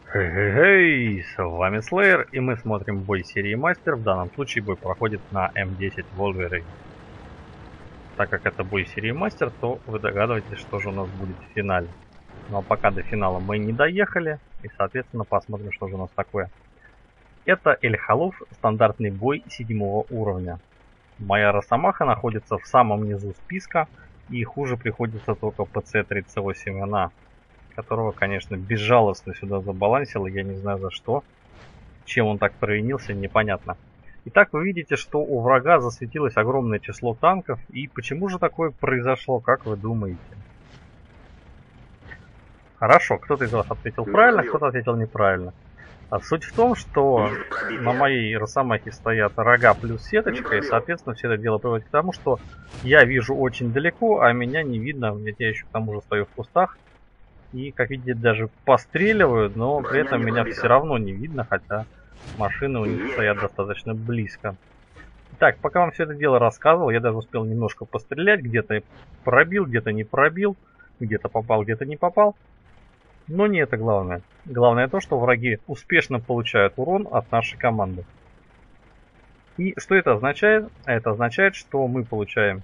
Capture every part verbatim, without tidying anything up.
Хей-хей-хей, с вами Slayer, и мы смотрим бой серии Мастер. В данном случае бой проходит на эм десять Wolverine. Так как это бой серии Мастер, то вы догадываетесь, что же у нас будет в финале. Но пока до финала мы не доехали, и соответственно посмотрим, что же у нас такое. Это Эль-Халуф, стандартный бой седьмого уровня. Моя Росомаха находится в самом низу списка, и хуже приходится только пэ цэ тридцать восемь эн а. Которого, конечно, безжалостно сюда забалансил, я не знаю за что. Чем он так провинился, непонятно. Итак, вы видите, что у врага засветилось огромное число танков. И почему же такое произошло, как вы думаете? Хорошо, кто-то из вас ответил правильно, кто-то ответил неправильно. А суть в том, что на моей Росомахе стоят рога плюс сеточка, и, соответственно, все это дело приводит к тому, что я вижу очень далеко, а меня не видно, ведь я еще к тому же стою в кустах. И, как видите, даже постреливают, но при этом меня все равно не видно, хотя машины у них стоят достаточно близко. Так, пока вам все это дело рассказывал, я даже успел немножко пострелять, где-то пробил, где-то не пробил, где-то попал, где-то не попал. Но не это главное. Главное то, что враги успешно получают урон от нашей команды. И что это означает? Это означает, что мы получаем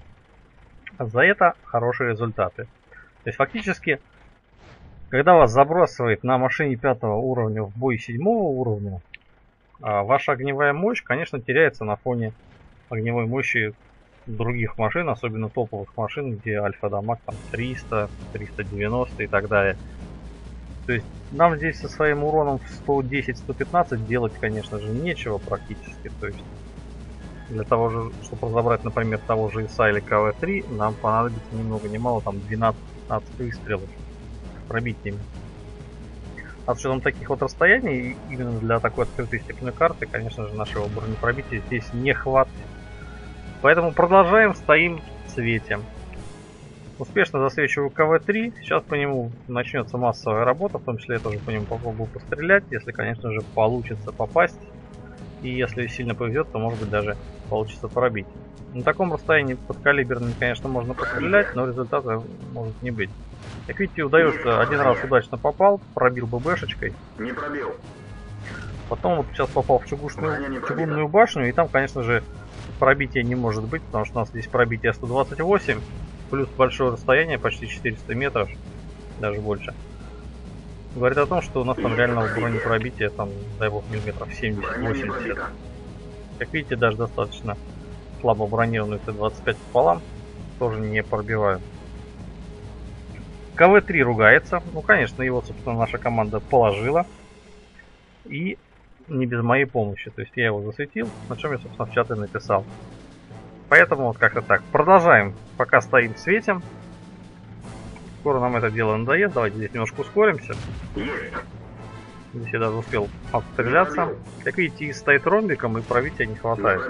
за это хорошие результаты. То есть фактически, когда вас забрасывает на машине пятого уровня в бой седьмого уровня, ваша огневая мощь, конечно, теряется на фоне огневой мощи других машин, особенно топовых машин, где альфа-дамаг там триста, триста девяносто и так далее. То есть нам здесь со своим уроном в сто десять — сто пятнадцать делать, конечно же, нечего практически. То есть для того же, чтобы разобрать, например, того же ИСа или ка вэ три, нам понадобится ни много ни мало, там двенадцать-пятнадцать выстрелов пробитиями. А с учетом таких вот расстояний, именно для такой открытой степной карты, конечно же, нашего бронепробития здесь не хватит. Поэтому продолжаем, стоим, светим. Успешно засвечиваю ка вэ три. Сейчас по нему начнется массовая работа, в том числе я тоже по нему попробую пострелять, если, конечно же, получится попасть. И если сильно повезет, то, может быть, даже получится пробить. На таком расстоянии подкалиберным, конечно, можно пострелять, но результата может не быть. Как видите, удается, один раз удачно попал, пробил ББшечкой. Не пробил. Потом вот сейчас попал в чугунную, чугунную башню, и там, конечно же, пробития не может быть, потому что у нас здесь пробитие сто двадцать восемь, плюс большое расстояние, почти четыреста метров, даже больше. Говорит о том, что у нас там реального бронепробития, там, дай бог, миллиметров семьдесят-восемьдесят. Как видите, даже достаточно слабо бронированный тэ двадцать пять пополам тоже не пробиваю. ка вэ три ругается. Ну, конечно, его, собственно, наша команда положила. И не без моей помощи. То есть я его засветил, на чем я, собственно, в чат и написал. Поэтому вот как-то так. Продолжаем. Пока стоим, светим. Скоро нам это дело надоест. Давайте здесь немножко ускоримся. Здесь я даже успел отстреляться. Как видите, стоит ромбиком, и пробития не хватает.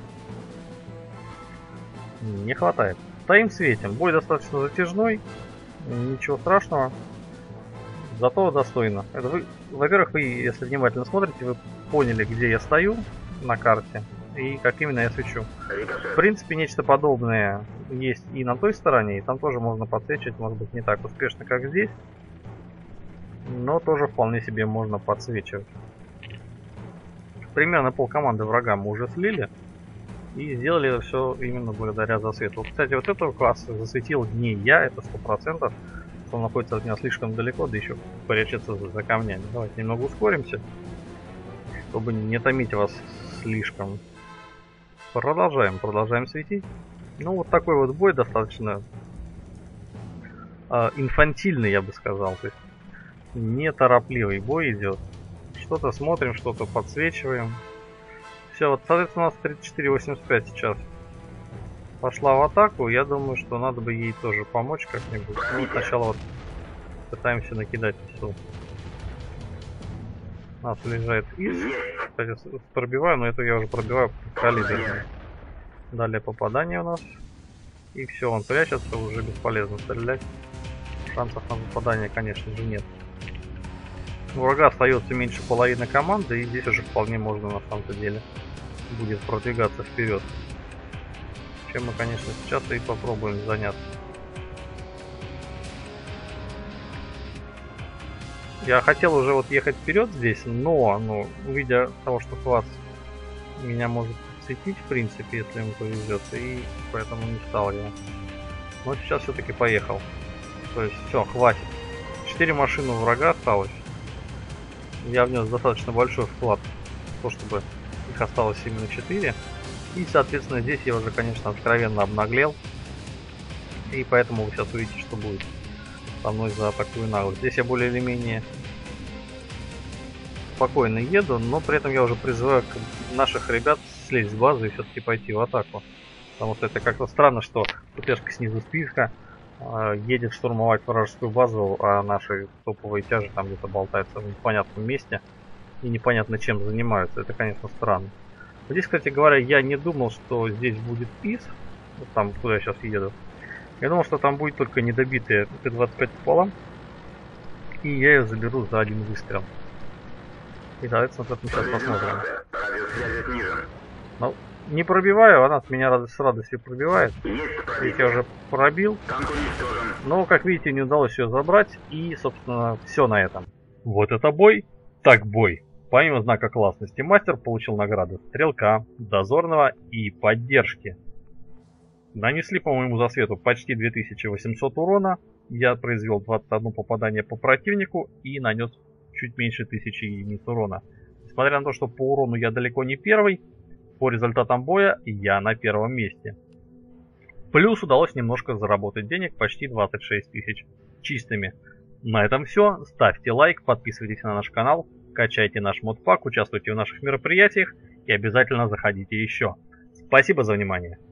Не хватает. Стоим, светим. Бой достаточно затяжной. Ничего страшного. Зато достойно. Это вы, во-первых, вы, если внимательно смотрите, вы поняли, где я стою на карте и как именно я свечу. В принципе, нечто подобное есть и на той стороне, и там тоже можно подсвечивать, может быть, не так успешно, как здесь, но тоже вполне себе можно подсвечивать. Примерно полкоманды врага мы уже слили. И сделали все именно благодаря засвету. Кстати, вот этого класса засветил не я, это сто процентов. Он находится от меня слишком далеко, да еще прячется за, за камнями. Давайте немного ускоримся, чтобы не томить вас слишком. Продолжаем, продолжаем светить. Ну, вот такой вот бой достаточно э, инфантильный, я бы сказал. То есть неторопливый бой идет. Что-то смотрим, что-то подсвечиваем. Все, вот, соответственно, у нас тридцать четыре восемьдесят пять сейчас пошла в атаку. Я думаю, что надо бы ей тоже помочь как-нибудь. Ну, сначала вот пытаемся накидать всю. У нас уезжает из. Кстати, пробиваю, но это я уже пробиваю калибром. Далее попадание у нас. И все, он прячется, уже бесполезно стрелять. Шансов на попадание, конечно же, нет. У врага остается меньше половины команды, и здесь уже вполне можно на самом-то деле будет продвигаться вперед. Чем мы, конечно, сейчас и попробуем заняться. Я хотел уже вот ехать вперед здесь, но, ну, увидя того, что класс меня может подсветить, в принципе, если ему повезет, и поэтому не стал я. Но сейчас все-таки поехал. То есть все, хватит. Четыре машины врага осталось. Я внес достаточно большой вклад в то, чтобы их осталось именно четыре. И, соответственно, здесь я уже, конечно, откровенно обнаглел. И поэтому вы сейчас увидите, что будет со мной за такую наглость. Здесь я более или менее спокойно еду, но при этом я уже призываю наших ребят слезть с базы и все-таки пойти в атаку. Потому что это как-то странно, что ПТшка снизу списка э, едет штурмовать вражескую базу, а наши топовые тяжи там где-то болтаются в непонятном месте и непонятно чем занимаются. Это, конечно, странно. Здесь, кстати говоря, я не думал, что здесь будет ПИС, там, куда я сейчас еду. Я думал, что там будет только недобитая Т двадцать пять пополам, и я ее заберу за один выстрел. И, соответственно, вот мы сейчас посмотрим. Ну, не пробиваю, она меня радость, с радостью пробивает. Ведь я уже пробил. Но, как видите, не удалось ее забрать, и, собственно, все на этом. Вот это бой, так бой. Помимо знака классности, мастер получил награды стрелка, дозорного и поддержки. Нанесли по моему засвету почти две тысячи восемьсот урона. Я произвел двадцать одно попадание по противнику и нанес чуть меньше тысячи единиц урона. Несмотря на то, что по урону я далеко не первый, по результатам боя я на первом месте. Плюс удалось немножко заработать денег, почти двадцать шесть тысяч чистыми. На этом все. Ставьте лайк, подписывайтесь на наш канал, качайте наш модпак, участвуйте в наших мероприятиях и обязательно заходите еще. Спасибо за внимание.